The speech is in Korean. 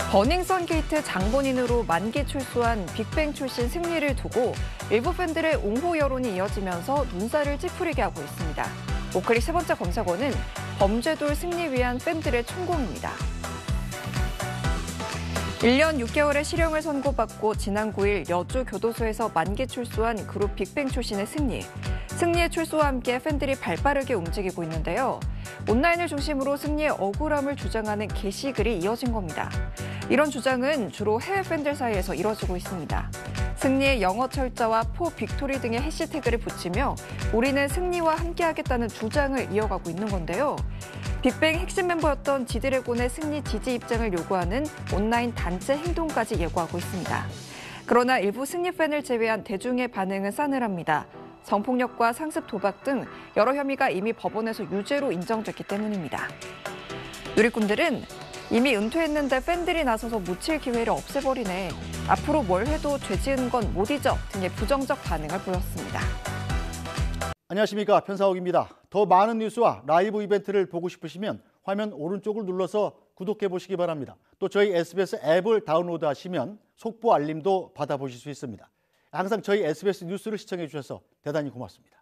버닝썬 게이트 장본인으로 만기 출소한 빅뱅 출신 승리를 두고 일부 팬들의 옹호 여론이 이어지면서 눈살을 찌푸리게 하고 있습니다. 오클릭 세 번째 검색어는 범죄돌 승리 위한 팬들의 총공입니다. 1년 6개월의 실형을 선고받고 지난 9일 여주 교도소에서 만기 출소한 그룹 빅뱅 출신의 승리. 승리의 출소와 함께 팬들이 발빠르게 움직이고 있는데요. 온라인을 중심으로 승리의 억울함을 주장하는 게시글이 이어진 겁니다. 이런 주장은 주로 해외 팬들 사이에서 이뤄지고 있습니다. 승리의 영어 철자와 포 빅토리 등의 해시태그를 붙이며 우리는 승리와 함께하겠다는 주장을 이어가고 있는 건데요. 빅뱅 핵심 멤버였던 지드래곤의 승리 지지 입장을 요구하는 온라인 단체 행동까지 예고하고 있습니다. 그러나 일부 승리 팬을 제외한 대중의 반응은 싸늘합니다. 성폭력과 상습 도박 등 여러 혐의가 이미 법원에서 유죄로 인정됐기 때문입니다. 누리꾼들은 이미 은퇴했는데 팬들이 나서서 묻힐 기회를 없애버리네. 앞으로 뭘 해도 죄 지은 건 못 잊어 등의 부정적 반응을 보였습니다. 안녕하십니까, 편사옥입니다. 더 많은 뉴스와 라이브 이벤트를 보고 싶으시면 화면 오른쪽을 눌러서 구독해 보시기 바랍니다. 또 저희 SBS 앱을 다운로드하시면 속보 알림도 받아보실 수 있습니다. 항상 저희 SBS 뉴스를 시청해 주셔서 대단히 고맙습니다.